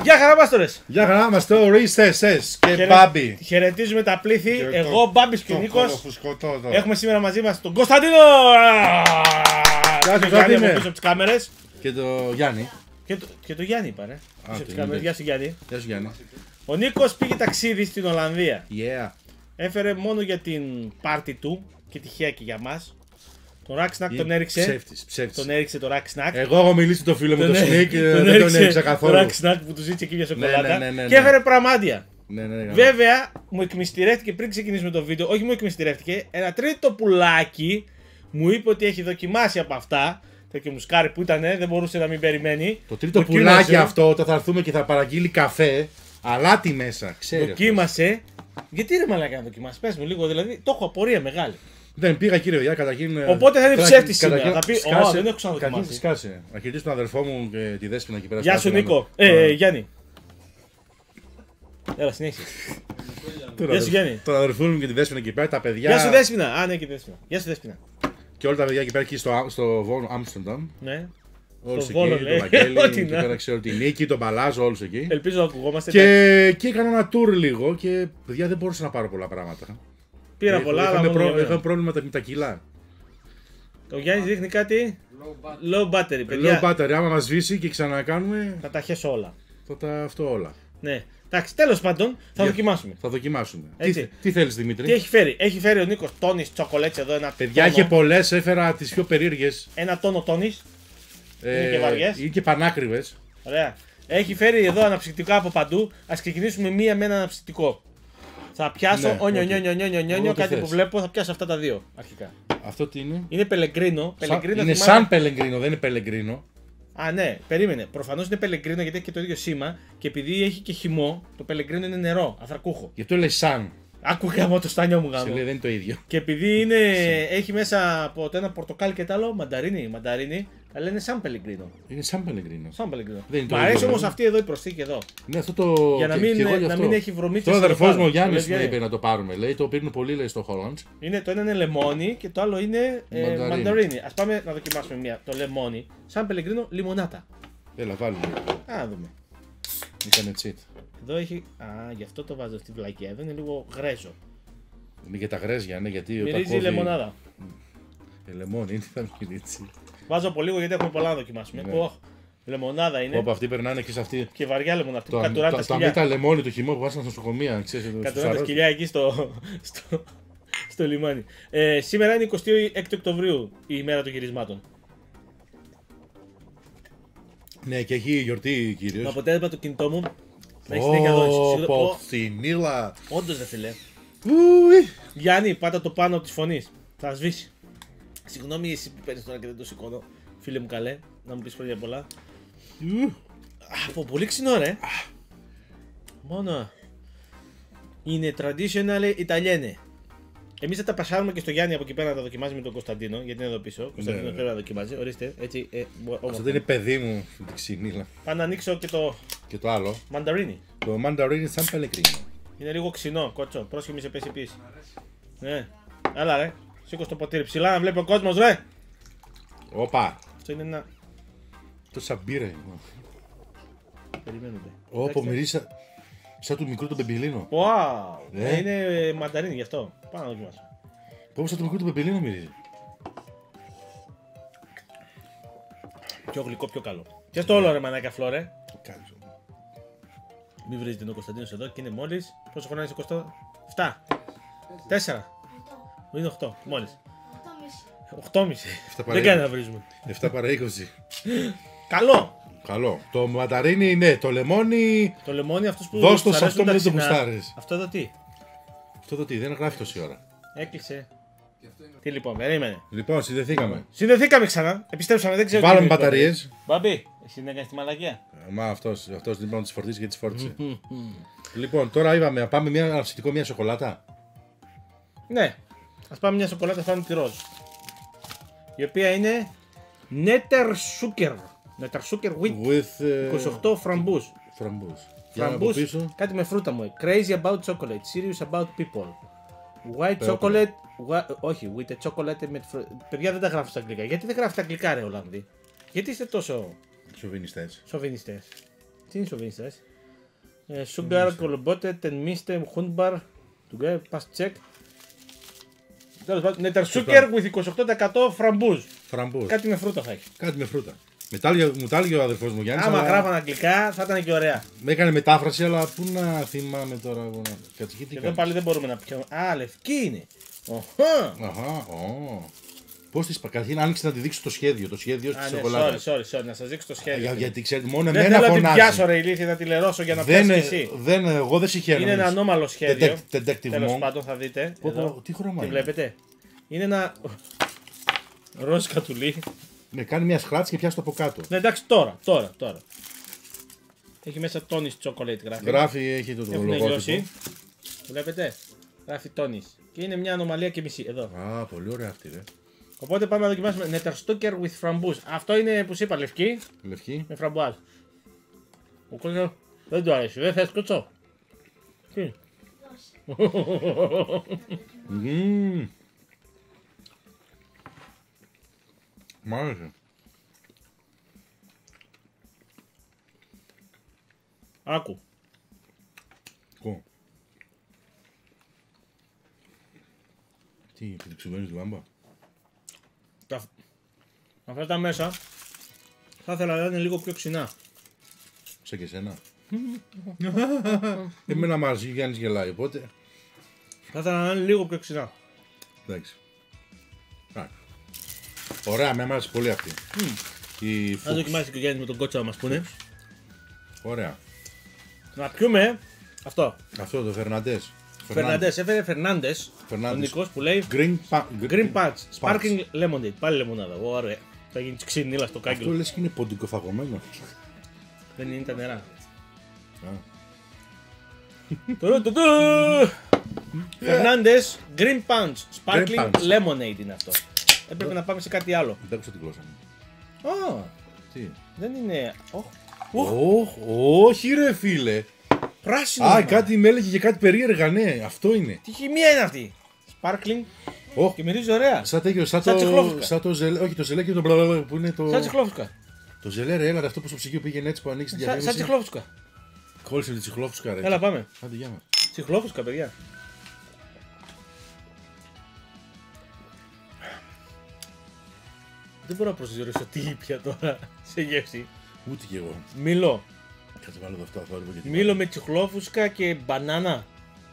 Γεια χαρά Μάστορες! Γεια χαρά, είμαστε ο Ρίστες και Μπάμπη. Χαιρετίζουμε τα πλήθη, εγώ, Μπάμπης και ο Νίκος. Έχουμε Έχουμε σήμερα μαζί μας τον Κωνσταντίνο! Γεια τον Γιάννη από πίσω από τις κάμερες. Και το Γιάννη. Και το Γιάννη είπα, ρε. Πίσω από τις κάμερες. Γεια σου Γιάννη. Γεια σου Γιάννη. Ο Νίκος πήγε ταξίδι στην Ολλανδία. Yeah. Έφερε μόνο για την πάρτι του και τυχαία και για μας. Τον Rack Snack τον έριξε. Ψεύτης. Τον έριξε το Rack Snack. Εγώ έχω μιλήσει το φίλο μου το Sneak, δεν τον έριξα καθόλου. Το Rack Snack που του ζήτησε και μια σοκολάτα. Ναι. Και έφερε πραμάντια. Ναι. Βέβαια, μου εκμυστηρεύτηκε πριν ξεκινήσουμε το βίντεο. Όχι, μου εκμυστηρεύτηκε. Ένα τρίτο πουλάκι μου είπε ότι έχει δοκιμάσει από αυτά. Τέτοιο μουσκάρι που ήταν, δεν μπορούσε να μην περιμένει. Το τρίτο πουλάκι αυτό, όταν θα έρθουμε και θα παραγγείλει καφέ, αλάτι μέσα. Ξέρει. Δοκίμασε. Γιατί ρε μαλάκα να δοκιμάσει, πες μου λίγο, δηλαδή το έχω απορία μεγάλη. Δεν πήγα κύριε Βιά, καταρχήν. Οπότε θα είναι ψεύτη σήμερα. Θα πει: Ω, δεν έχω ξαναδοκιμάσει. Σκάσε. Να χαιρετήσω τον αδερφό μου και τη Δέσποινα εκεί πέρα. Γεια σου Νίκο. Γιάννη. Έλα, συνέχισε. Γεια σου Γιάννη. Τον αδερφό μου και τη Δέσποινα εκεί πέρα, τα παιδιά. Γεια σου Δέσποινα. Α, ναι, και Δέσποινα. Γεια σου Δέσποινα. Και όλα τα παιδιά εκεί πέρα εκεί στο Βόλο Άμστερνταμ. Ναι. Όλους εκεί, τον Βαγγέλη, εκεί πέρα ξέρω την Νίκη, τον Παλάζο, όλους εκεί. Ελπίζω να ακουγόμαστε. Και έκανα ένα tour λίγο και παιδιά δεν μπορούσα να πάρω πολλά πράγματα. Πήρα πολλά, αλλά είχαμε πρόβλημα με τα κιλά. Ο Γιάννης δείχνει κάτι low battery, παιδιά. Low battery, άμα μας σβήσει και ξανακάνουμε. Θα τα χέσω όλα. Αυτό όλα. Ναι. Εντάξει, τέλος πάντων θα δοκιμάσουμε. Θα δοκιμάσουμε. Έτσι. Τι θέλεις Δημήτρη? Τι έχει φέρει? Έχει φέρει ο Νίκος τόνις τσοκολέτς εδώ ένα. Παιδιά είχε πολλές, έφερα τις πιο περίεργες. Ένα τόνο τόνις. Είναι και βαριές. Είναι και πανάκριβες. Ωραία. Έχει φέρει εδώ αναψυκτικά από παντού. Ας ξεκινήσουμε μία με ένα αναψυκτικό. Θα πιάσω όνιο, κάτι που βλέπω, θα πιάσω αυτά τα δύο αρχικά. Αυτό τι είναι? Είναι πελεγκρίνο. Είναι σαν πελεγκρίνο, δεν είναι πελεγκρίνο. Α, ναι, περίμενε. Προφανώς είναι πελεγκρίνο γιατί έχει και το ίδιο σήμα και επειδή έχει και χυμό, το πελεγκρίνο είναι νερό, αθρακούχο. Γι' αυτό λέει σαν. Άκουγα από το στάνιο μου γάμο. Σε λέει δεν είναι το ίδιο. Και επειδή έχει μέσα από το ένα πορτοκάλι και το άλλο μανταρίνι, τα λένε σαν πελεγκρίνο. Είναι σαν πελεγκρίνο. Σαν πελεγκρίνο. Μ' αρέσει όμως αυτή εδώ η προσθήκη εδώ. Ναι, αυτό το. Για να μην έχει βρωμίτσες. Το αδερφός μου ο Γιάννης μου είπε να το πάρουμε. Λέει το πίνουν πολύ λέει στο Hollands. Το ένα είναι λεμόνι και το άλλο είναι μανταρίνι. Ας πάμε να δοκιμάσουμε μία. Το λεμόνι, σαν πελεγκρίνο, λιμονάτα. Έλα, βάλουμε. Α, δούμε. Ήτανε cheat. Εδώ έχει. Α, γι' αυτό το βάζω στη βλακία. Εδώ είναι λίγο γρέζο. Είναι και τα γρέζια, ναι, γιατί. Μυρίζει λεμονάδα. Λεμόνι, τι θα μυρίσει. Βάζω από λίγο γιατί έχουμε πολλά να δοκιμάσουμε. Ναι. Λεμονάδα είναι. Όπου αυτοί περνάνε και σε αυτή. Και βαριά λεμονάδα. Το αμύτα λεμόνι του χυμό που βάζαν στα νοσοκομεία. Κατουράνε τα σκυλιά εκεί στο λιμάνι. Σήμερα είναι 26 Οκτωβρίου η ημέρα των γυρισμάτων. Ναι, και έχει γιορτή κυρίως. Το αποτέλεσμα του κινητό μου. Να έχει συνέχεια δόση. Ποθινίλα. Όντως δεν φίλε. Γιάννη, πάτα το πάνω της φωνής. Θα σβήσει. Συγγνώμη εσύ που παίρνεις τώρα και δεν το σηκώνω. Φίλε μου καλέ, να μου πεις χρόνια πολλά. Από πολύ ξινό ρε. Μόνο. Είναι traditional Italiane. Εμείς θα τα πασάρουμε και στο Γιάννη από εκεί πέρα να τα δοκιμάζει με τον Κωνσταντίνο. Γιατί είναι εδώ πίσω. Ο Κωνσταντίνο πρέπει να δοκιμάζει. Ορίστε, έτσι. Αυτό δεν είναι παιδί μου, την ξυνήλα. Πάω να ανοίξω και το άλλο. Μανταρίνι. Το μανταρίνι σαν πελεκρίνο. Είναι λίγο ξινό, κότσο. Πρόσχε μη σε πέσει πίσω. Ναι. Έλα ρε. Σήκω στο ποτήρι ψηλά να βλέπει ο κόσμος ρε. Όπα. Αυτό είναι ένα. Το σαμπίρε. Περιμένετε. Όπο μυρίσα. Σαν του μικρού του πεμπιλίνο. Wow. Είναι μανταρίνι γι' αυτό. Πάμε να δοκιμάσω. Πώς σαν του μικρού του πεμπιλίνο μυρίζει. Πιο γλυκό, πιο καλό. Και στο όλο ρε μανάκα φλόρε. Μην βρίζετε ο Κωνσταντίνος εδώ και είναι μόλις. Πόσο χρόνο είσαι Κωστό? 7. 4. Είναι 8 μόλις. 8,5. Δεν κάνει να βρίζουμε. 7 παρά 20. Καλό. Καλό. Το μανταρίνι, ναι, το λεμόνι. Το λεμόνι αυτός που. Δώσ' το σε αυτό που δεν το γουστάρεις. Αυτό εδώ τι? Αυτό εδώ τι, δεν γράφει τόση ώρα. Έκλεισε. Τι λοιπόν, περίμενε. Λοιπόν, συνδεθήκαμε. Συνδεθήκαμε ξανά. Επιστρέψαμε, δεν ξέρω. Βάλαμε μπαταρίες. Μπαμπή, εσύ δεν έκανες τη μαλακία. Μα αυτός λοιπόν τις φορτίσει και τις φόρτισε. Λοιπόν, τώρα είπαμε να πάμε μια αναψυκτικό, μια σοκολάτα. Ναι. Ας πάμε μια σοκολάτα, θα πάμε τη ροζ. Η οποία είναι Netter Sugar. Netter Sugar with 28 φραμπούς. Φραμπούς, κάτι με φρούτα μου. Crazy about chocolate, serious about people. White chocolate, όχι, with a chocolate με παιδιά δεν τα γράφω στα αγγλικά. Γιατί δεν γράφει τα αγγλικά ρε Ολλανδοί? Γιατί είστε τόσο Σοβινιστές. Τι είναι σοβινιστές? Sugar, Colombote, Tenmiste, Hundbar. Του pass check. Τέλος πάντων, Νετερσούκερ with 28% φραμπούζ. Φραμπούζ. Κάτι με φρούτα θα έχει. Κάτι με φρούτα. Μου τα έλεγε ο αδερφός μου Γιάννης. Άμα αλλά... γράφαν αγγλικά θα ήταν και ωραία. Με έκανε μετάφραση, αλλά πού να θυμάμαι τώρα εγώ να. Κατσική τι Και εδώ κάνεις. πάλι δεν μπορούμε να πιούμε. Α, λευκή είναι. Αχα, πώς τη καταρχήν άνοιξε να τη δείξω το σχέδιο. Το σχέδιο στη Ναι, σοκολάτα. sorry, να σας δείξω το σχέδιο. Γιατί ξέρετε, μόνο Δεν εμένα θέλω να την φωνάζει. πιάσω ρε ηλίθεια, να τη λερώσω για να πιάσεις και εσύ. Εγώ δεν συγχαίρομαι. Είναι ένα ανώμαλο σχέδιο. Detective Τέλος Monk. πάντων θα δείτε. Εδώ. Τι χρώμα Τη είναι. βλέπετε. Είναι ένα ροζ κατουλί. Ναι, κάνει μια σκράτς και πιάσει το από κάτω. Ναι, εντάξει, τώρα. Έχει μέσα Tony's Chocolate γράφει. Γράφει, έχει το Έχουν λογότυπο. λιώσει. Βλέπετε. Γράφει Tony's. Και είναι μια ανομαλία και μισή. Εδώ. Α, πολύ ωραία αυτή, ρε. Οπότε πάμε να δοκιμάσουμε Νετερστούκερ with framboos. Αυτό είναι που σου είπα λευκή Λευκή. με φραμπουάζ. Ο κότσος δεν του αρέσει. Δεν θες κότσο. Τι. Μ' άρεσε. Άκου. Κο. Τι, επειδή ξεβαίνεις τη λάμπα. Αυτά τα μέσα θα ήθελα να είναι λίγο πιο ξινά. Σαν και εσένα. Εμένα μ' άρεσε, ο Γιάννης γελάει, οπότε. Θα ήθελα να είναι λίγο πιο ξινά. Εντάξει. Ωραία, με άρεσε πολύ αυτή. Η Θα δοκιμάσει και ο Γιάννης με τον κότσο να μας πούνε. Ωραία. Να πιούμε αυτό. Αυτό το Φερναντές. Φερναντές, έφερε Φερνάντες. Ο Νικός που λέει Green Patch, Sparkling Lemonade. Πάλι λεμονάδα. Ωραία. Θα γίνει ξυνήλα στο Αυτό κάγκελο. λες και είναι ποντικοφαγωμένο. Δεν είναι τα νερά. Α. Φερνάντες Green Punch, Sparkling Punch. Lemonade είναι αυτό. Έπρεπε να πάμε σε κάτι άλλο. Δεν άκουσα τη γλώσσα μου. Α, Τι. δεν είναι. Όχι ρε φίλε. Πράσινο. Α, είναι. κάτι με έλεγε για κάτι περίεργα, ναι, αυτό είναι. Τι χημεία είναι αυτή. Sparkling Ωχ, και μυρίζει ωραία. σαν τέτοιο, Σαν τσιχλόφουσκα. σαν το ζελέ, όχι το ζελέ και το μπλα που είναι το... Σαν τσιχλόφουσκα. Το ζελέ ρε, έλα, αυτό που στο ψυγείο πήγαινε έτσι που ανοίξει τη Σαν διαφήμιση. τσιχλόφουσκα. Κόλλησε τη τσιχλόφουσκα ρε. Έλα πάμε. Άντε, γεια μας. Τσιχλόφουσκα, παιδιά. Δεν μπορώ να προσδιορίσω τι ήπια τώρα σε γεύση. Ούτε κι εγώ. Μήλο. Κάτσε βάλω το αυτό, θα βάλω γιατί. Μήλο με τσιχλόφουσκα και μπανάνα.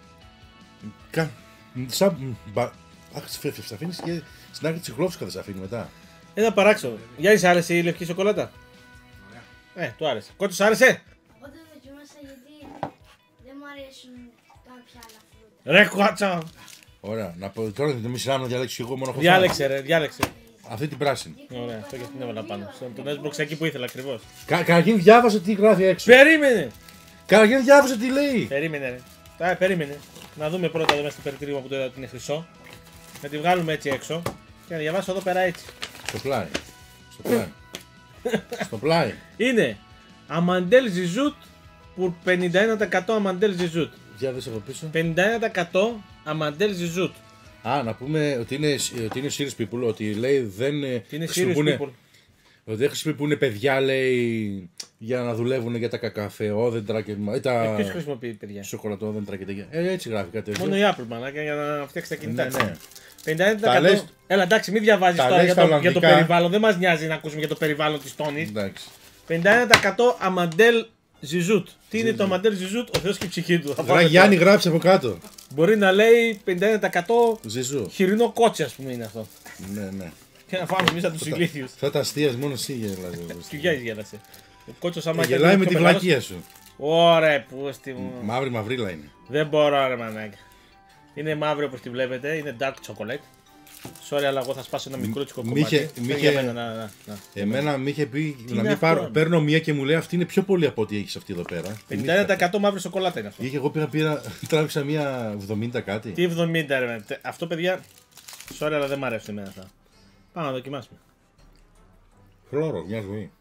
Σαν... Αχ, σε αφήνεις και στην άκρη τσιχλόφουσκα θα σε αφήνει μετά. Ένα παράξενο. Γιάννη, άρεσε η λευκή σοκολάτα? Του άρεσε. Κότσος, άρεσε? Εγώ δεν δοκιμάσα γιατί δεν μου αρέσουν κάποια άλλα φρούτα. Ρε κότσα. Ωραία, να πω τώρα δεν με σειρά να διαλέξω εγώ μόνο έχω Διάλεξε ρε, διάλεξε. αυτή την πράσινη. Ωραία, αυτό και την έβαλα πάνω. Τον έσπρωξα εκεί που ήθελα ακριβώς. Καταρχήν διάβασε τι γράφει έξω. Περίμενε! Καταρχήν διάβασε τι λέει. Περίμενε ρε. Περίμενε. Να δούμε πρώτα εδώ μέσα στο περιτύλιγμα που το είδα ότι είναι χρυσό. Να τη βγάλουμε έτσι έξω. Και να διαβάσω εδώ πέρα έτσι. Στο πλάι. Στο πλάι. Στο πλάι. Είναι Αμαντέλ Ζιζούτ που 51% Αμαντέλ Ζιζούτ. Για δες από πίσω. 51% Αμαντέλ Ζιζούτ. Α, να πούμε ότι είναι serious people, ότι λέει δεν Είναι serious χρησιμοποιούν. people. Ότι δεν χρησιμοποιούν παιδιά, λέει, για να δουλεύουν για τα κακαφεόδεντρα και τα Ποιος χρησιμοποιεί παιδιά? σοκολατόδεντρα και τέτοια. Έτσι γράφει κάτι τέτοιο. Μόνο η Apple μαλάκα για να φτιάξει τα κινητά. Ναι, ναι. 51%. Τα λες- Έλα εντάξει, μην διαβάζεις τα τώρα λες για στα το Ολλανδικά. περιβάλλον. Δεν μας νοιάζει να ακούσουμε για το περιβάλλον της Τόνης. Εντάξει. 51% Αμαντέλ Ζιζούτ. Τι είναι το Αμαντέλ Ζιζούτ? Ο Θεός και η ψυχή του. Θα πάμε Γιάννη, τώρα. γράψε από κάτω. Μπορεί να λέει 50% Ζησού. χοιρινό κότσι, ας πούμε είναι αυτό. Ναι, ναι. Και να φάμε εμείς από τους ηλίθιους. Θα τα αστείας μόνο εσύ γελάς. Και Γιάννης γέλασε. Ο κότσος άμα ήταν Γελάει με πιο τη μεγάλος- βλακεία σου. Ωραία, πούστη μου. Μαύρη μαυρίλα είναι. Δεν μπορώ ρε μανάκα. Είναι μαύρη όπως τη βλέπετε, είναι dark chocolate. Sorry, αλλά εγώ θα σπάσω ένα μικρούτσικο Μ' κομμάτι. είχε- μ' Για είχε- μένα, να. Εμένα με είχε πει να είναι μην αυτό, πάρω. ρε? Παίρνω μία και μου λέει αυτή είναι πιο πολύ από ό,τι έχει αυτή εδώ πέρα. 51% μαύρη σοκολάτα είναι αυτό. Είχε εγώ τράβηξα μία 70 κάτι. Τι 70 ρε. Αυτό παιδιά. Sorry, αλλά δεν μ' αρέσουν εμένα αυτά. Πάμε να δοκιμάσουμε. Χλώρο, μια ζωή.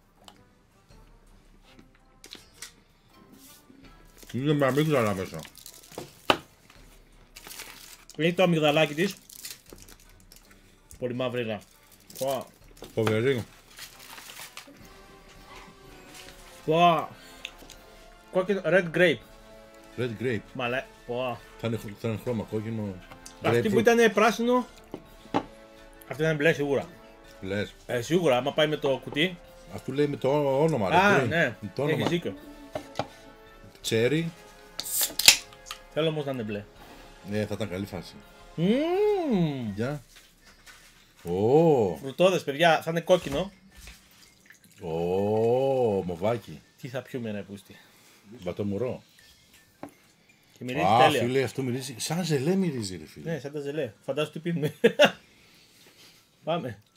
Είναι με αμύγδαλα μέσα. Έχει το αμυγδαλάκι της. Πολύ μαύρη. Φοβερή. Κόκκινο, red grape. Red grape. Μαλά. Πω. Θα είναι χρώμα κόκκινο. Αυτή Grapefruit. που ήταν πράσινο. Αυτή ήταν μπλε σίγουρα. Λες. Σίγουρα, άμα πάει με το κουτί. Αυτό λέει με το όνομα. Α, ρε, ναι. με το Έχεις όνομα. δίκιο. Cherry. Θέλω όμως να είναι μπλε. Ναι, θα ήταν καλή φάση. Μμμ. Για. Ω, Φρουτόδες, παιδιά, θα είναι κόκκινο. μοβάκι. Τι θα πιούμε, ρε πούστη. Μπατομουρό. Και μυρίζει Α, τέλεια. φίλε, αυτό μυρίζει. Σαν ζελέ μυρίζει, ρε φίλε. Ναι, σαν τα ζελέ. Φαντάσου τι πίνουμε. Πάμε.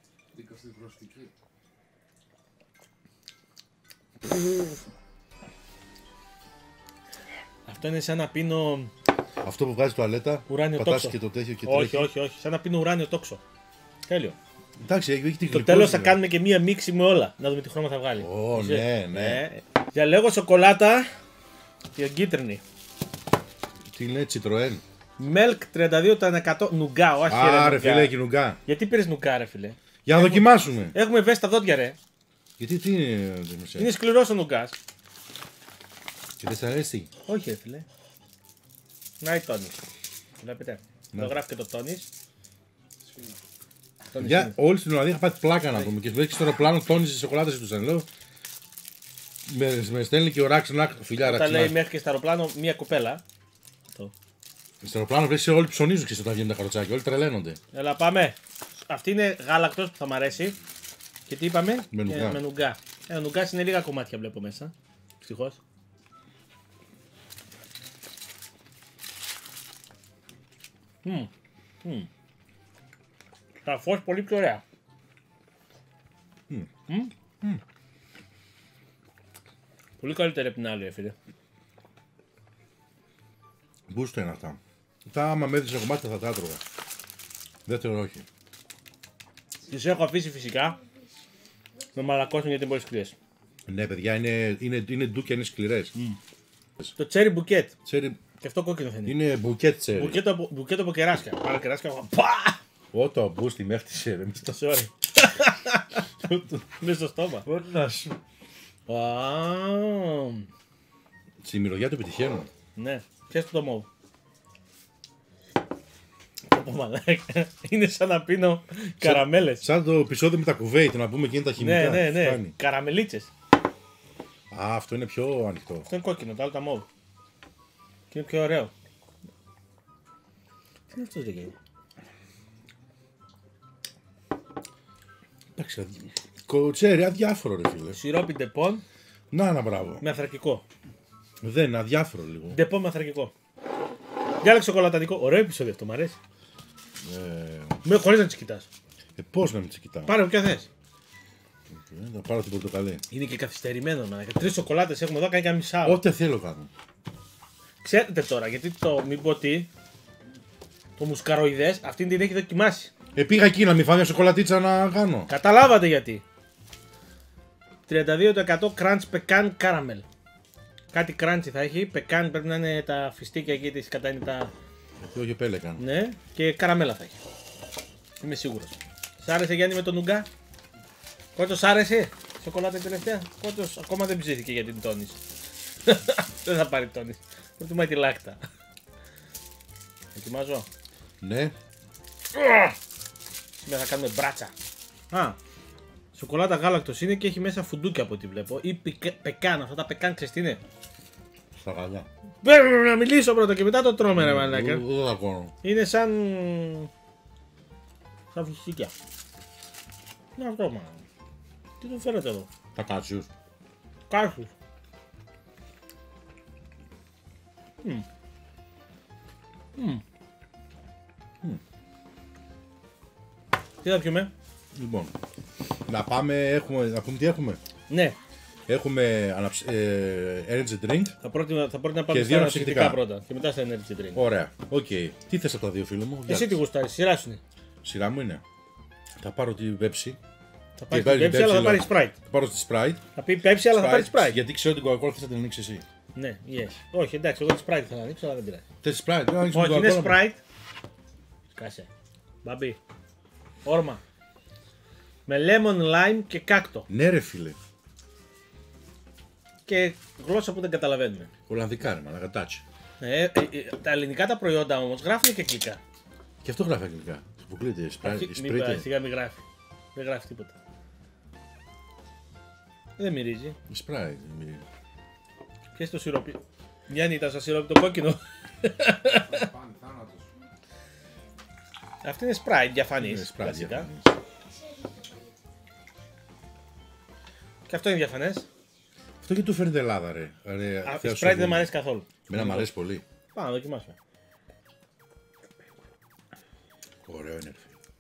Αυτό είναι σαν να πίνω Αυτό που βγάζει τουαλέτα. ουράνιο πατάς τόξο. και το τέτοιο και Όχι, τρέχει. όχι, όχι. Σαν να πίνω ουράνιο τόξο. Τέλειο. Εντάξει, έχει τη Στο γλυκόζη. τέλος θα κάνουμε και μία μίξη με όλα. Να δούμε τι χρώμα θα βγάλει. Ω, Είσαι? ναι, ναι. Διαλέγω σοκολάτα και κίτρινη. Τι είναι, Citroën. Milk 32% νουγκά, όχι Α, ρε νουγκά. φίλε, έχει νουγκά. Γιατί πήρες νουγκά, ρε φίλε. Για να δοκιμάσουμε. Έχουμε βέσει τα δόντια, ρε. Γιατί τι είναι, Δημοσία. Είναι σκληρός ο νουγκάς. Και δεν σ' αρέσει. Όχι, ρε φίλε. Να η τόνις. Βλέπετε. Ναι. Εδώ γράφει και το τόνις. Τόνις Για είναι. όλη στην Ολλανδία είχα πάει πλάκα να πούμε. Και βλέπει στο αεροπλάνο τόνιζε τι σοκολάτε του. Λέω. Με στέλνει και ο Ράξενακ, φιλιά Όταν λέει Ράξενακ. μέχρι και στο αεροπλάνο μία κοπέλα. Αυτό. Στο αεροπλάνο βλέπει όλοι ψωνίζουν και όταν βγαίνουν τα καροτσάκια. Όλοι τρελαίνονται. Έλα πάμε. Αυτή είναι γάλακτος που θα μ' αρέσει. Και τι είπαμε? Με νουγκά. Με νουγκά. Ο νουγκάς είναι λίγα κομμάτια βλέπω μέσα. Ευτυχώς. Τα φως πολύ πιο ωραία. Πολύ καλύτερη από την άλλη, φίλε. Μπούστο είναι αυτά. Τα άμα με έδισε κομμάτια θα τα έτρωγα. Δεύτερο όχι. Τις έχω αφήσει φυσικά. Με μαλακώσουν γιατί είναι πολύ σκληρές. Ναι, παιδιά, είναι ντούκια, είναι σκληρέ. Το cherry bouquet. Ξέρει, Και αυτό κόκκινο θα είναι. είναι μπουκέτ τσέρι. Μπουκέτο από κεράσια. Πάρε κεράσια. Πα! Ότο μπούστι με έφτιασε. Ρε, μες το- Sorry. Μες στο στόμα. Να σου. Α, Στη μυρωδιά του επιτυχαίνω. ναι. Πιάσε το μόβ. Πω, μαλάκα. Είναι σαν να πίνω καραμέλες. Σαν το επεισόδιο με τα κουβέιτ, να πούμε εκείνη τα χημικά. Ναι, ναι, ναι. Φτάνει. Καραμελίτσες. Α, αυτό είναι πιο ανοιχτό. Αυτό είναι κόκκινο, το άλλο τα μόβ. Και είναι πιο ωραίο. Τι είναι αυτό, δεν Εντάξει, κοτσέρι, αδιάφορο ρε φίλε. Σιρόπι ντεπών Να, μπράβο. με αθρακικό. Δεν είναι αδιάφορο λίγο. Ντεπών με αθρακικό. Διάλεξε σοκολατατικό. Ωραίο επεισόδιο αυτό, μ' αρέσει. Χωρίς να τις κοιτάς. Πώς να μην τις κοιτάω. Πάρε όποια θες. Θα πάρω την πορτοκαλί. Είναι και καθυστερημένο, μαλάκα. 3 σοκολάτες έχουμε εδώ, κάνει και ένα μισάωρο. Ό,τι θέλω κάνω. Ξέρετε τώρα, γιατί το μην πω τι, το μουσκαροειδές, αυτήν την έχει δοκιμάσει. Πήγα εκεί να μην φάω μια σοκολατίτσα να κάνω. Καταλάβατε γιατί. 32% crunch pecan caramel. Κάτι crunchy θα έχει, pecan πρέπει να είναι τα φιστίκια εκεί της κατά είναι τα... Γιατί όχι επέλεκαν. Ναι, και καραμέλα θα έχει. Είμαι σίγουρος. Σ' άρεσε Γιάννη με τον νουγκά? Κότσος σ' άρεσε? Σοκολάτα τελευταία. Κότσος ακόμα δεν ψήθηκε για την τόνις. Δεν θα πάρει τόνις. Προτιμάει τη λάκτα. Ετοιμάζω. Ναι. Σήμερα θα κάνουμε μπράτσα. Α, σοκολάτα γάλακτος είναι και έχει μέσα φουντούκια από ό,τι βλέπω. Ή πεκάν, αυτά τα πεκάν ξέρεις τι είναι. Στα γαλιά. Πρέπει να μιλήσω πρώτα και μετά το τρώμε ρε μαλάκα. Δεν θα κάνω. Είναι σαν... σαν φυσικιά. Είναι αυτό μα. Τι του φέρετε εδώ. Τα κάτσιους. Κάρχους. Τι θα πιούμε? Λοιπόν. Να πάμε, να πούμε τι έχουμε. Ναι, Έχουμε energy drink. θα πρότεινα να πάμε Και στα δύο αναψυκτικά αναψυκτικά. πρώτα και μετά στα energy drink. Ωραία. Οκ. Τι θες από τα δύο φίλε μου. Εσύ τι γουστάρεις, σειρά σου είναι. Σειρά μου είναι. Θα πάρω τη Pepsi. Θα πάρει πάρει την την Pepsi, αλλά θα Pepsi, πάρει λέω. Sprite. Θα πάρω τη Sprite. Θα πει Pepsi, αλλά θα πάρει Sprite. Γιατί ξέρω την Coca-Cola θες να την ανοίξεις εσύ. Ναι, yes. Όχι, εντάξει, εγώ τη Sprite θα ανοίξω, αλλά δεν πειράζει. Θες Sprite. Δεν ανοίξεις την Όχι, είναι Coca-Cola. Sprite. Σκάσε. Μπαμπί. Όρμα. Με lemon, lime και κάκτο. Ναι ρε φίλε. και γλώσσα που δεν καταλαβαίνουμε. Ολλανδικά ρε μαλάκα, τάτσι. Τα ελληνικά τα προϊόντα όμως γράφουν και αγγλικά. Και αυτό γράφει αγγλικά. Αποκλείται, σπρίτε. Σιγά μην γράφει. Δεν γράφει τίποτα. Δεν μυρίζει. Σπράι. Και στο σιρόπι. Γιάννη, ήταν στο σιρόπι το κόκκινο. Αυτή είναι Sprite διαφανής. Κλασικά. Και αυτό είναι διαφανές. Αυτό και του φέρνει Ελλάδα ρε. Η Sprite δεν μου αρέσει καθόλου. Εμένα μου αρέσει πολύ. Πάμε να δοκιμάσουμε. Ωραίο είναι.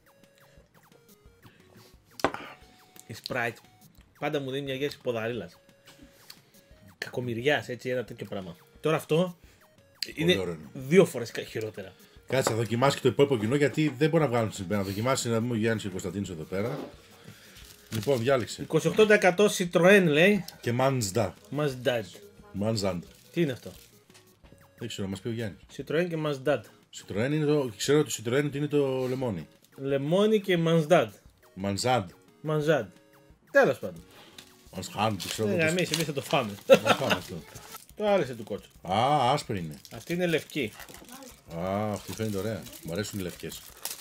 Η Sprite πάντα μου δίνει μια γεύση ποδαρίλας. Κακομοιριάς, έτσι, ένα τέτοιο πράγμα. Τώρα αυτό είναι ωραίο. 2 φορές χειρότερα. Κάτσε, θα δοκιμάσει και το υπόλοιπο κοινό γιατί δεν μπορεί να βγάλουν συμπέρα. Να δοκιμάσει να δούμε ο Γιάννης και ο Κωνσταντίνος εδώ πέρα. Λοιπόν, διάλεξε. 28% Citroën λέει. Και Mazda. Mazda. Τι είναι αυτό? Δεν ξέρω, να μας πει ο Γιάννης. Citroën και Mazda. Citroën είναι το. Ξέρω ότι το Citroën είναι το λεμόνι. Λεμόνι και Mazda. Mazda. Τέλος πάντων. Mazda, ξέρω Ναι, εμείς θα το φάμε. Να φάμε αυτό. Το άρεσε του κότσου. Α, άσπρη είναι. Αυτή είναι λευκή. Α, αυτή φαίνεται ωραία. Μου αρέσουν οι λευκές.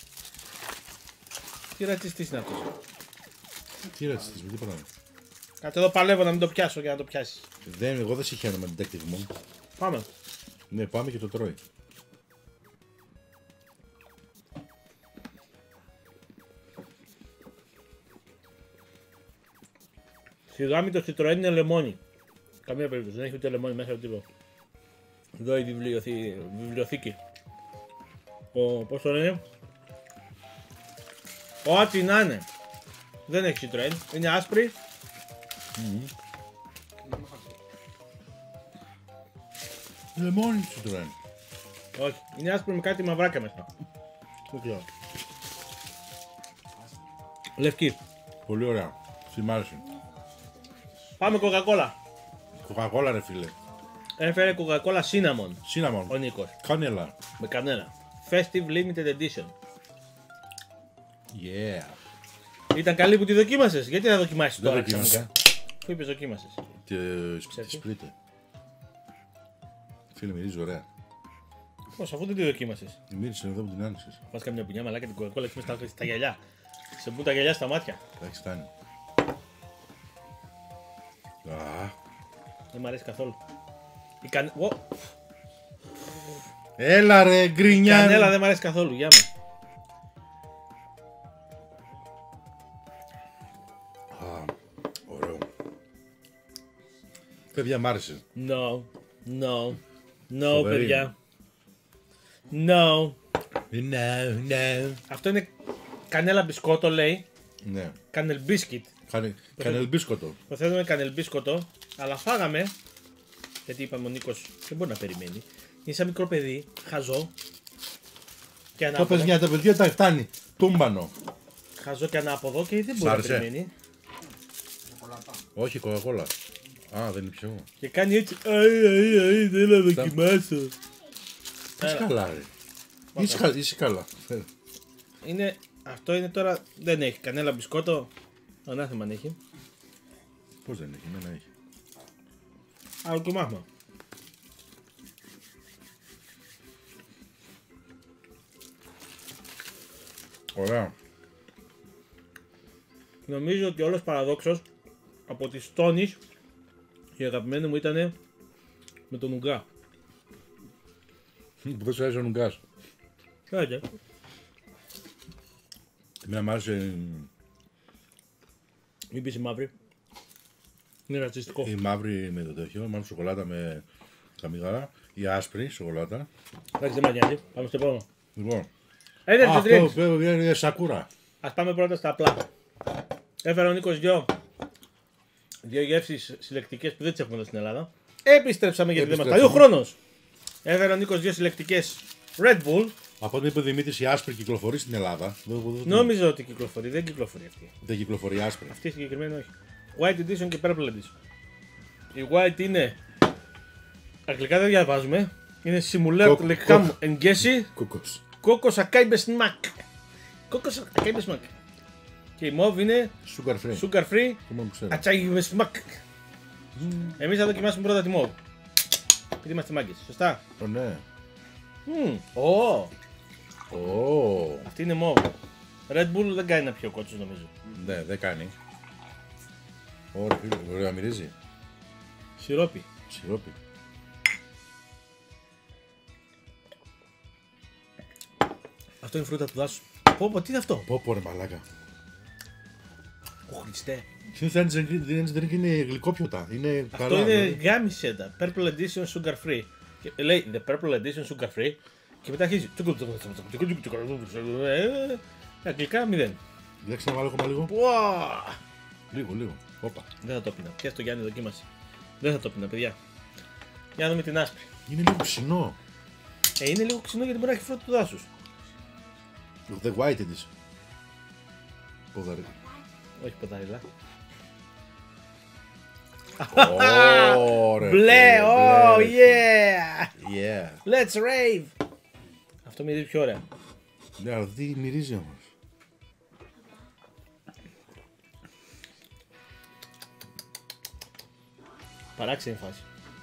Τι ρατσιστής είναι αυτός? Τι ρατσιστής, με τι πράγμα. Κάτσε εδώ, παλεύω να μην το πιάσω για να το πιάσεις. Εγώ δεν συχαίνω με την detective μου. Πάμε. Ναι, πάμε και το τρώει. Σιγά μην το Citroën είναι λεμόνι. Καμία περίπτωση, δεν έχει ούτε λεμόνι μέσα ούτε τίποτα. Εδώ η βιβλιοθήκη. Πώς το λένε? Ό,τι να είναι. Δεν έχει Citroën, είναι άσπρη. Λεμόνι Citroën. Όχι, είναι άσπρη με κάτι μαυράκια μέσα. Δεν ξέρω. Λευκή. Πολύ ωραία. Μ' άρεσε. Πάμε Coca-Cola. Coca-Cola ρε φίλε. Έφερε Coca-Cola Cinnamon Cinnamon. ο Νίκος. Κανέλα. Με κανένα. Festive Limited Edition. Yeah. Ήταν καλή που τη δοκίμασες. Γιατί να δοκιμάσεις Δεν τώρα δοκίμασα. ξαφνικά? Πού είπες δοκίμασες? Σπρίτε. Φίλε, μυρίζει ωραία. Πώς, αφού δεν τη δοκίμασες? Μύρισε εδώ που την άνοιξες. Πας καμιά πουνιά μαλάκα την Coca-Cola και στα γυαλιά. Σε μπουν τα γυαλιά στα μάτια. Εντάξει, φτάνει. Α, Δεν μ' αρέσει καθόλου. έλα ρε γκρινιά. Κανέλα δεν μ' αρέσει καθόλου. Γεια μου. Ωραίο. Παιδιά, μ' άρεσε. No. Φοβερή. Παιδιά. No. Ναι. Αυτό είναι κανέλα μπισκότο λέει. Ναι. Κανελ μπίσκιτ. Κανελμπίσκοτο. Το θέλουμε κανελμπίσκοτο, αλλά φάγαμε. Γιατί είπαμε ο Νίκος δεν μπορεί να περιμένει. Είναι σαν μικρό παιδί, χαζό. Και Το παιδιά, τα παιδιά τα φτάνει. Τούμπανο. Χαζό και ανάποδο και δεν μπορεί να άρεσε? περιμένει. Όχι, Coca-Cola. Α, δεν είναι πιο. Και κάνει έτσι. Αϊ, θέλω να δοκιμάσω. Είσαι καλά, ρε. Είσαι καλά. Αυτό είναι τώρα. Δεν έχει κανένα μπισκότο. Ανάθεμα αν έχει. Πώς δεν έχει, εμένα έχει. Αλλά δοκιμάσουμε. Ωραία. Νομίζω ότι όλος παραδόξως από τις Τόνις η αγαπημένη μου ήταν με τον Ουγγά. Που δεν σου άρεσε ο Νουγκάς. Κάτσε. Εμένα μ' άρεσε Μην πεις η μαύρη. Είναι ρατσιστικό. η μαύρη με το τέτοιο, μάλλον σοκολάτα με καμίγαρα. Η άσπρη σοκολάτα. Εντάξει, δεν μας νοιάζει. Πάμε στο επόμενο. Λοιπόν. Energy Αυτό drinks. βέβαια είναι σακούρα. Ας πάμε πρώτα στα απλά. Έφερα ο Νίκος δύο γεύσεις συλλεκτικές που δεν τις έχουμε εδώ στην Ελλάδα. Επιστρέψαμε γιατί δεν μας πάει ο χρόνος. Έφερα ο Νίκος δύο συλλεκτικές Red Bull. Από ό,τι είπε ο Δημήτρης, η άσπρη κυκλοφορεί στην Ελλάδα. Νόμιζα ότι κυκλοφορεί, δεν κυκλοφορεί αυτή. Δεν κυκλοφορεί άσπρη. Αυτή συγκεκριμένη όχι. White Edition και Purple Edition. Η White είναι. Αγγλικά δεν διαβάζουμε. Είναι Simulate Lecham Engesi Κούκος. Coco Sakai Besmak. Coco Sakai Besmak. Και η Mauve είναι Sugar free. Sugar Free Το μόνο που ξέρω. Achai Besmak. Εμείς θα δοκιμάσουμε πρώτα τη μόβ. Γιατί είμαστε μάγκες, σωστά. Ναι. Ω, Ω. αυτή είναι μόβ. Red Bull δεν κάνει να πιει ο κότσος νομίζω. Ναι, δεν κάνει. Ωραία, φίλε, ωραία μυρίζει. Σιρόπι. Σιρόπι. Αυτό είναι φρούτα του δάσου. Πω, τι είναι αυτό. Πω ρε μαλάκα. Ω Χριστέ. Συνήθως δεν είναι γλυκόπιωτα. Είναι Αυτό καλά. είναι γάμι σέτα. Purple Edition Sugar Free. Και λέει The Purple Edition Sugar Free. Και μετά αρχίζει. Αγγλικά 0. Λέξε να βάλω ακόμα λίγο. Πουά! Λίγο. Όπα. Δεν θα το πίνα. Πιάσ' το Γιάννη, δοκίμασε. Δεν θα το πίνα, παιδιά. Για να δούμε την άσπρη. Είναι λίγο ψινό. Είναι λίγο ξινό γιατί μπορεί να έχει φρούτα του δάσους. The white της. Ποδαρή. Όχι ποδαρίλα. Ωραία. Μπλε, oh yeah! Yeah. Let's rave! Αυτό μυρίζει πιο ωραία. Ναι, αλλά τι μυρίζει όμως. Παράξενη φάση.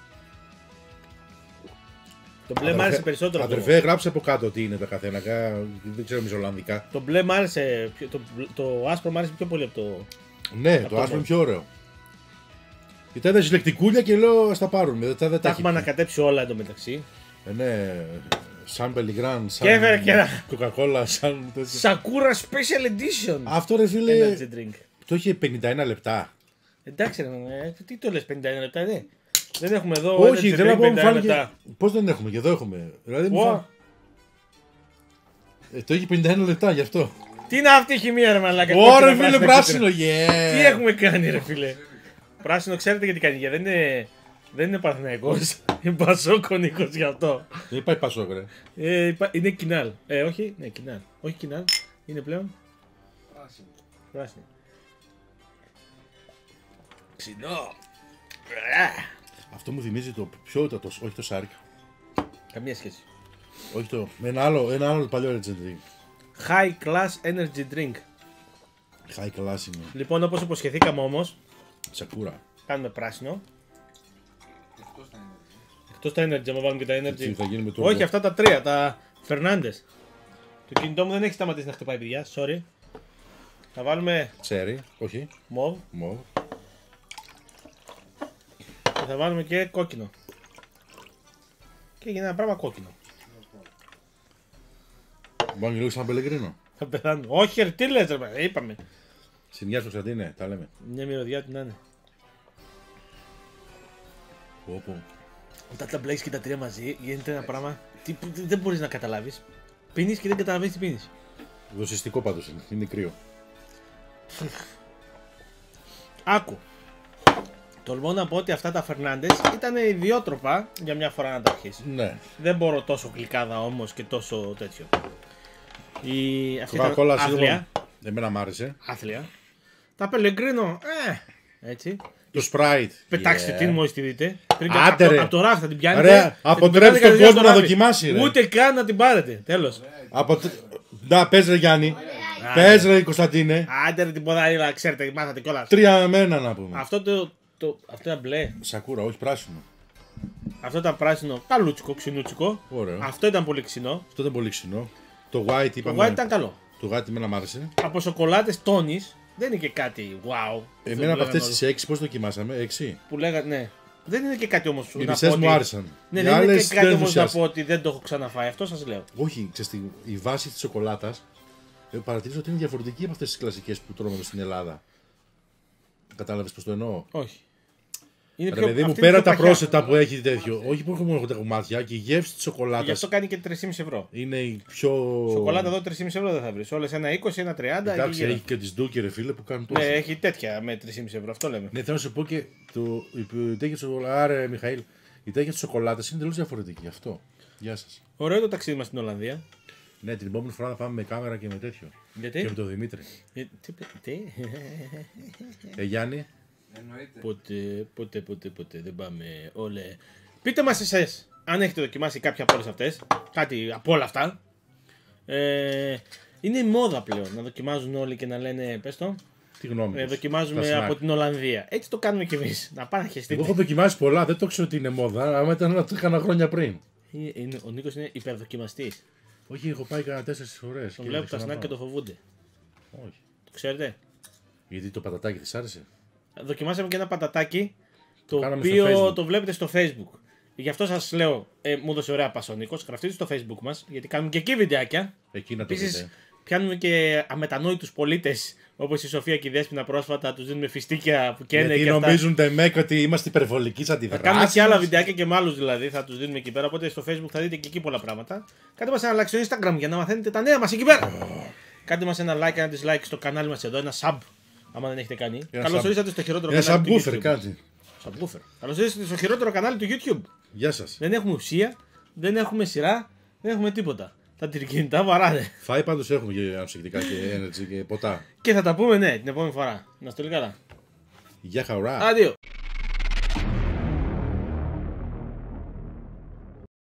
Το μπλε μ' άρεσε περισσότερο. Αδερφέ, γράψε από κάτω τι είναι τα καθένα. Δεν ξέρω Ολλανδικά. Το μπλε μ' άρεσε. Το άσπρο μ' άρεσε πιο πολύ από το. Ναι, το άσπρο είναι πιο ωραίο. Κοιτά τα συλλεκτικούλια και λέω ας τα πάρουμε. Δεν Τα έχουμε ανακατέψει όλα εντωμεταξύ. Ναι, σαν Πελιγράν, σαν Και έφερε και ένα. Coca-Cola, σαν τέτοιο. Sakura Special Edition. Αυτό ρε φίλε, Energy drink. το είχε 51 λεπτά. Εντάξει, ρε, τι το λες 51 λεπτά, ναι. Δεν έχουμε εδώ. Όχι, energy θέλω να drink πω μου 51 φάνηκε. λεπτά. Πώς δεν έχουμε, και εδώ έχουμε. Δηλαδή μου Ω, φάνηκε. Το είχε 51 λεπτά γι' αυτό. Τι είναι αυτή η χημεία, ρε μαλάκα. Ωραία, κόκκινο, φίλε, πράσινο, κίτρινο. yeah. Τι έχουμε κάνει, ρε φίλε. Πράσινο, ξέρετε γιατί κάνει. Γιατί δεν είναι Παναθηναϊκός. Είναι Πασόκονικος γι' αυτό. Δεν υπάρχει Πασόκ, ρε. Είναι Κινάλ. Όχι, ναι, Κινάλ. Όχι Κινάλ. Είναι πλέον. Πράσινο. Ξινό. Αυτό μου θυμίζει το πιο όχι το Σάρκ. Καμία σχέση. Όχι το. Ένα άλλο παλιό Legendary. High Class Energy Drink. High class είναι. Λοιπόν, όπως υποσχεθήκαμε όμως, Σακούρα. κάνουμε πράσινο. Εκτός τα energy, άμα βάλουμε και τα energy. Τι θα γίνει με το. Όχι, αυτά τα τρία, τα Fernandes. Το κινητό μου δεν έχει σταματήσει να χτυπάει, παιδιά. Sorry. Θα βάλουμε Τσέρι, όχι. μοβ Μοβ. και θα βάλουμε και κόκκινο. Και έγινε ένα πράγμα κόκκινο. Μπορεί λίγο σαν Πελεγκρίνο. Θα πεθάνω. Όχι, ρε, τι λες, ρε, είπαμε. Συνιά στο Κωνσταντίνε, τα λέμε. Μια μυρωδιά την να είναι. Πω. Όταν τα μπλέξεις και τα τρία μαζί, γίνεται ένα πράγμα. Δεν μπορείς να καταλάβεις. Πίνεις και δεν καταλαβαίνεις τι πίνεις. Δοσιστικό πάντως είναι κρύο. Άκου. Τολμώ να πω ότι αυτά τα Fernandes ήταν ιδιότροπα για μια φορά να τα αρχίσει. Ναι. Δεν μπορώ τόσο γλυκάδα όμως και τόσο τέτοιο. Αυτή ήταν Coca-Cola άθλια. σίγουρα. Εμένα μ' άρεσε. Άθλια. Τα Pellegrino, έτσι. Το Sprite. Πετάξτε Yeah. την μόλις τη δείτε. Άντε, ρε. Από το ράφι θα την πιάνετε. Ωραία, θα την αποτρέψτε πετάτε τον κόσμο στο να ράφι. δοκιμάσει, ρε. Ούτε καν να την πάρετε. Τέλος. Να, πες ρε Γιάννη. Πες ρε Κωνσταντίνε. Άντε ρε την ποδαρίλα, ξέρετε, μάθατε κιόλας. 3 με 1 να πούμε. Αυτό ήταν μπλε. Σακούρα, όχι πράσινο. Αυτό ήταν πράσινο, καλούτσικο, ξινούτσικο. Ωραίο. Αυτό ήταν πολύ ξινό. Αυτό ήταν πολύ ξινό. Το white Το είπαμε. white ήταν καλό. Το white εμένα μ' άρεσε. Από σοκολάτες τόνις δεν είναι και κάτι wow. Εμένα από αυτές τις 6 πώς δοκιμάσαμε, 6. Που λέγανε, ναι. Δεν είναι και κάτι όμως Οι να πω μισές μου ότι- άρεσαν. Ναι, Οι δεν είναι άλλες και κάτι δεν όμως να ενθουσιάστηκαν. πω ότι δεν το έχω ξαναφάει. Αυτό σας λέω. Όχι, ξέρεις τι, η βάση της σοκολάτας παρατηρήσω ότι είναι διαφορετική από αυτές τις κλασικές που τρώμε εδώ στην Ελλάδα. Κατάλαβες πώς το εννοώ. Όχι. Είναι Ρε παιδί μου, αυτή πέρα είναι πιο τα παχιά. πρόσθετα που έχει τέτοιο, όχι που έχουν τα κομμάτια και η γεύση της Γι' σοκολάτας αυτό κάνει και 3,5 ευρώ. είναι η πιο. Σοκολάτα εδώ 3,5 ευρώ δεν θα βρει. Όλες ένα 20, ένα 30. εκεί Εντάξει, γύρω. έχει και τις ντούκι ρε φίλε που κάνουν Ναι, τόσο. έχει τέτοια με 3,5 ευρώ. Αυτό λέμε. Ναι, θέλω να σου πω και η τέτοια σοκολάτα. Άρε, Μιχαήλ, η τέτοια της σοκολάτας είναι τελείως διαφορετική. Αυτό. Γεια σας. Ωραίο το ταξίδι μας στην Ολλανδία. Ναι, την επόμενη φορά θα πάμε με κάμερα και με τέτοιο. Γιατί? Και με τον Δημήτρη. Τι? Γιάννη. Ποτέ δεν πάμε όλε. Πείτε μας εσείς αν έχετε δοκιμάσει κάποια από όλες αυτές. Κάτι από όλα αυτά. Είναι η μόδα πλέον να δοκιμάζουν όλοι και να λένε πες το. τη γνώμη τους. Δοκιμάζουμε Τα από snack. την Ολλανδία. Έτσι το κάνουμε κι εμείς. Να πάνε να Εγώ χεστείτε. έχω δοκιμάσει πολλά, δεν το ξέρω ότι είναι μόδα, αλλά ήταν να το έκανα χρόνια πριν. Ο Νίκος είναι υπερδοκιμαστής. Όχι, έχω πάει κανένα 4 φορές. Τον βλέπω τα snack και το φοβούνται. Όχι. Το ξέρετε. Γιατί το πατατάκι της άρεσε. Δοκιμάσαμε και ένα πατατάκι το κάναμε στο οποίο Facebook. το βλέπετε στο Facebook. Γι' αυτό σας λέω, μου έδωσε ωραία πάσα ο Νίκος. Γραφτείτε στο Facebook μας, γιατί κάνουμε και εκεί βιντεάκια. Εκεί να το Επίσης, δείτε. πιάνουμε και αμετανόητους πολίτες όπως η Σοφία και η Δέσποινα πρόσφατα. Τους δίνουμε φιστίκια που καίνε Γιατί και αυτά. νομίζουν τεμέκ ότι είμαστε υπερβολικοί Θα αντιδράσεις. κάνουμε και άλλα βιντεάκια και με άλλους δηλαδή. Θα τους δίνουμε εκεί πέρα. Οπότε στο Facebook θα δείτε και εκεί πολλά πράγματα. Κάντε μας ένα like στο Instagram για να μαθαίνετε τα νέα μας εκεί πέρα. Κάντε μας ένα like, ένα dislike στο κανάλι μας εδώ. Ένα sub, άμα δεν έχετε κάνει. Ένα Καλώς sub. ορίσατε στο χειρότερο Ένα κανάλι του subwoofer YouTube. κάτι. Subwoofer. Καλώς ορίσατε στο χειρότερο κανάλι του YouTube. Γεια σας. Δεν έχουμε ουσία, δεν έχουμε σειρά, δεν έχουμε τίποτα. Τα τυρκινητά βαράνε. Φάει πάντως έχουμε και ανοσικτικά και energy και ποτά. Και θα τα πούμε, ναι, την επόμενη φορά. Να είστε όλοι καλά. Γεια χαρά. Αντίο.